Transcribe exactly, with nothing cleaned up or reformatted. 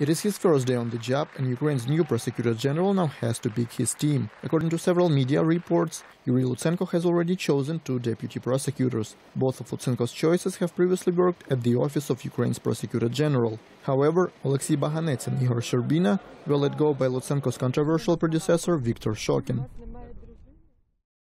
It is his first day on the job, and Ukraine's new prosecutor general now has to pick his team. According to several media reports, Yuri Lutsenko has already chosen two deputy prosecutors. Both of Lutsenko's choices have previously worked at the office of Ukraine's prosecutor general. However, Alexei Baganets and Igor Sherbina were let go by Lutsenko's controversial predecessor Viktor Shokin.